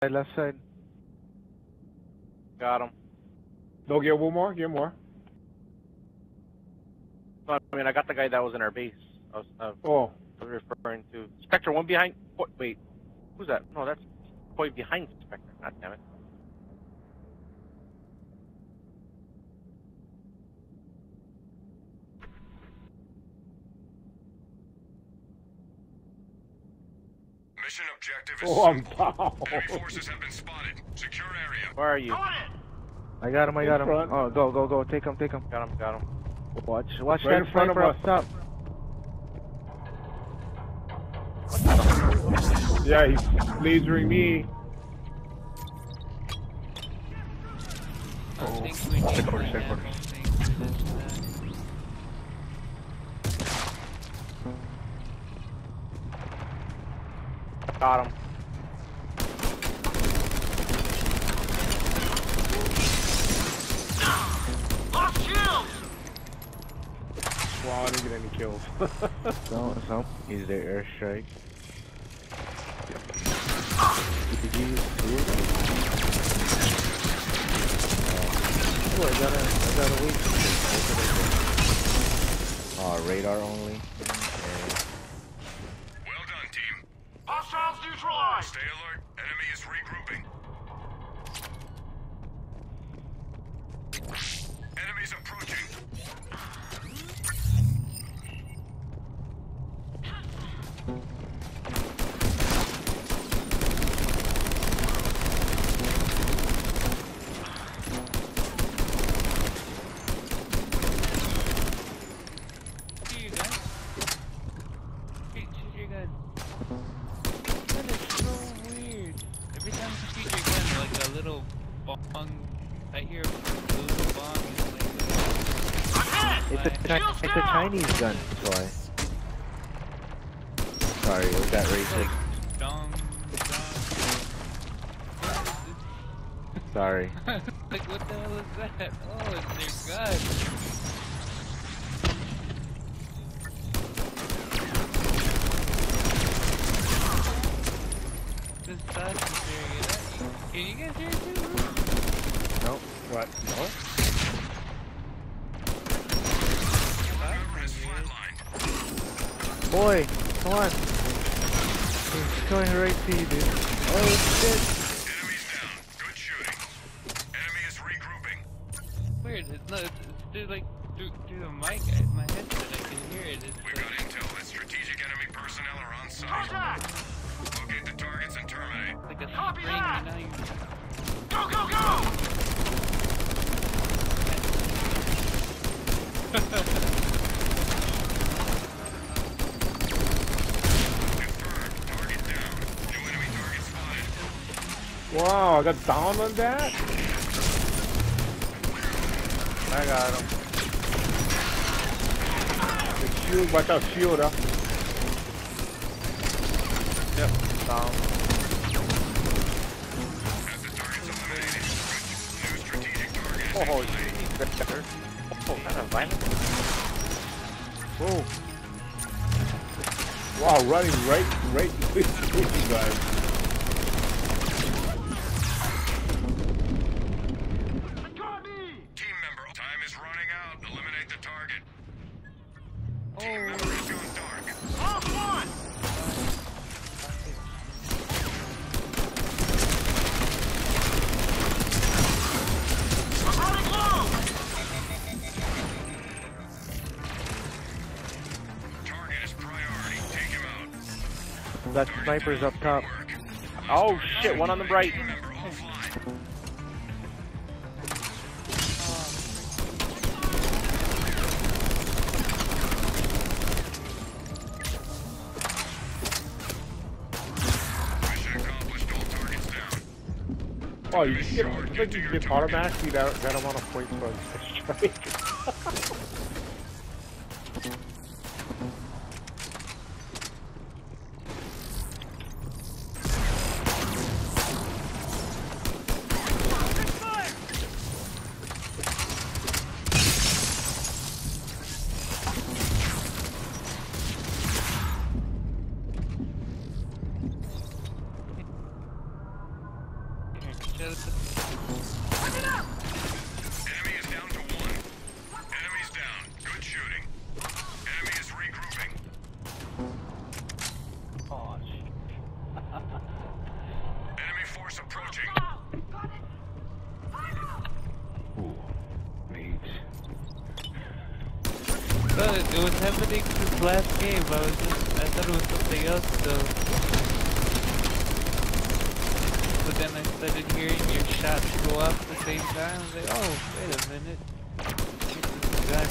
left side. Got him. No, get one more. Get more. No, I mean, I got the guy that was in our base. I was referring to Spectre. One behind. Wait, who's that? No, that's boy behind Spectre. God damn it. Mission objective is I'm simple. down. Enemy forces have been spotted. Secure area. Where are you? I got him. In front. Oh, go. Take him. Got him. Watch Right that in front of sniper us. up top. Yeah, he's lasering me. I think we need Check quarters. Got him. Wow, I didn't get any kills. No. He's there. Airstrike. Did you use two of them? Oh, I got a weak. Oh, radar only. Well done, team. Hostiles neutralized. Stay alert. Enemy is regrouping. Enemies approaching. It's a Chinese gun, that's why. Sorry, was that racist? Sorry. Like, what the hell is that? Oh, it's their gun. This dust is hearing it at you. Can you guys hear it too? Nope. What? No? Boy, come on. He's coming right to you, dude. Oh, shit. Enemies down. Good shooting. Enemy is regrouping. Weird. It's through like through the mic. My headset, I can hear it. It's We got intel that strategic enemy personnel are on site. Locate the targets and terminate. like a spring. And now you... Target down. New enemy target spotted. Wow, I got down on that? I got him. The shield, watch out, shield, huh? Yep. Down. As the target's eliminated. New strategic target is Oh, in play. Spectre. Oh, kind of violent. Whoa. Wow, running right between you guys. Team member, time is running out. Eliminate the target. Team member has gone dark. Target is priority. Take him out. That sniper's up top. Oh shit! One on the right. Team member offline. Mission accomplished. All targets down. Oh, you get, I think you get automatically that amount of points for a strike. Enemy is down to 1. Enemy's down. Good shooting. Enemy is regrouping. Oh, shit. Enemy force approaching. Ooh, mate. So it was happening this last game. I thought it was something else though. But then I started hearing your shots go off at the same time. I was like, oh, wait a minute. This is the guy.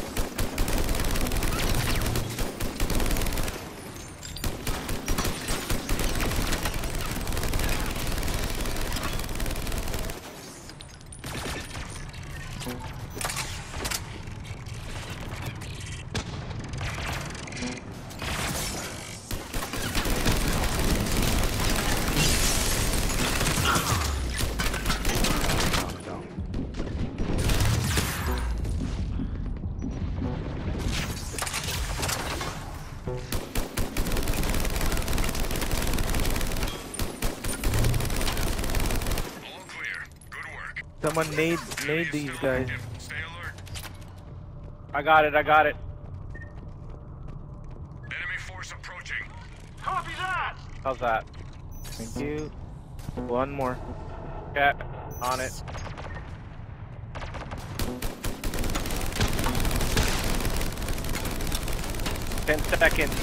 All clear. Good work. Someone made these guys. Stay alert. I got it. Enemy force approaching. Copy that. How's that? Thank you. One more. Cat on it. Ten seconds.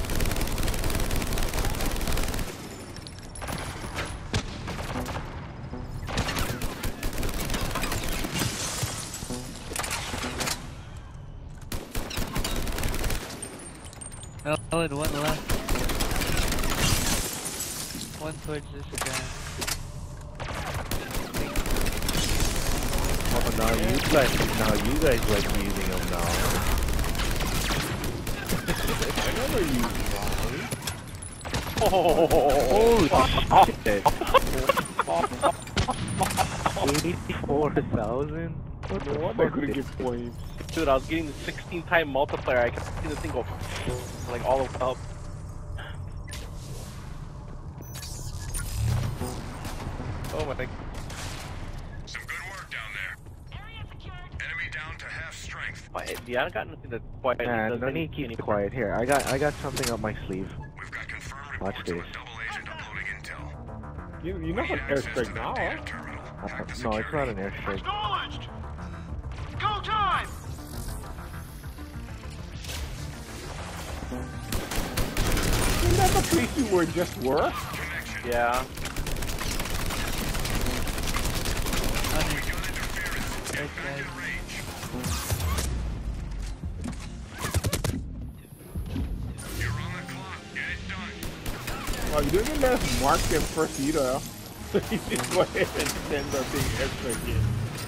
Oh, and one left. One towards this guy. Oh, now you guys like using them now. I never used mine. Holy shit! 84,000? What the No wonder I fuck? couldn't get points. Dude, I was getting the 16-time multiplier. I kept seeing the thing go like all the way up. Oh my god. Some good work down there. Enemy down to half strength. Yeah, I got nothing to quite. Man, no need to keep it quiet here. I got something up my sleeve. We've got confirmed Watch reports of a this. double agent uploading intel. You know what airstrike now, huh? Terminal. No, it's not an airstrike. Acknowledged. Go time. Isn't that the place you were just were? Connection. Yeah. Gun interference. Get back in range. You're on the clock. Get it done. Well, you didn't let us mark them first either. You just go ahead and send our big airstrike in.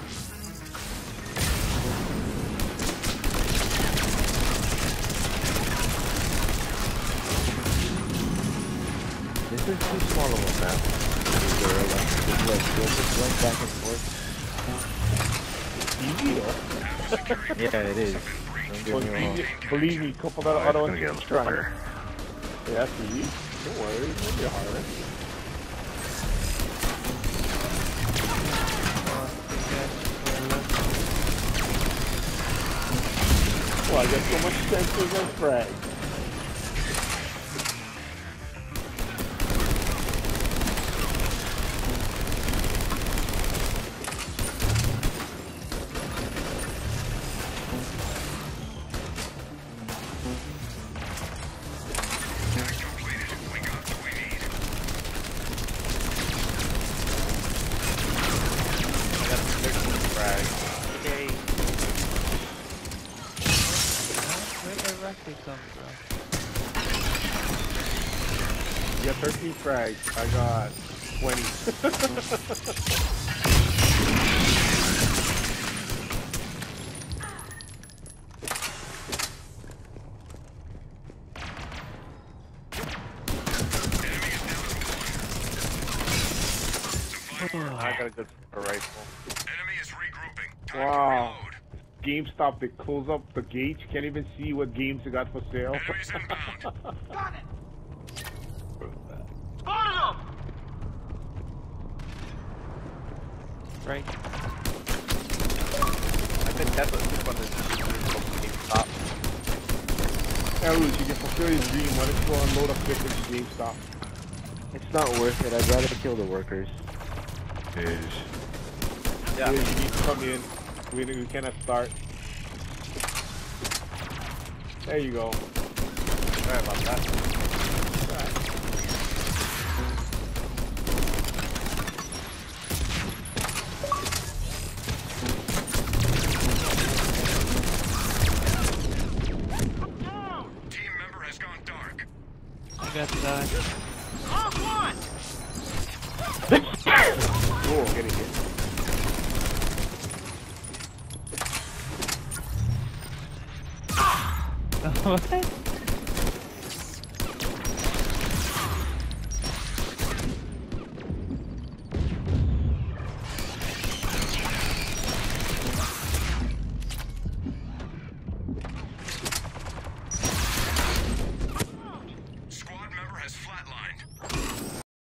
This is too small of a map. Just going back and forth. Easy though. Yeah, it is. Don't get me wrong. Believe me, couple of other ones get trying. Yeah, that's easy. Don't worry, it'll be harder. Well, I got so much sensors and frags. Completed. We got what we need. I got a 13 frag. Yay. Where did Rocky come from? You got 13 frags. I got 20. I got a good rifle. Enemy is regrouping. Time Wow. to reload. GameStop, they close up the gauge. Can't even see what games they got for sale. Enemies inbound. Got it. Spotted Right. I think that's what this one is supposed to GameStop. Yeah, Luis, you can fulfill your dream. Why don't you go unload a pick at GameStop? It's not worth it. I'd rather kill the workers. Yeah. Yeah, you need to come in. We cannot start. There you go. Sorry about that. Team member has gone dark. I got that. Oh, get it, What?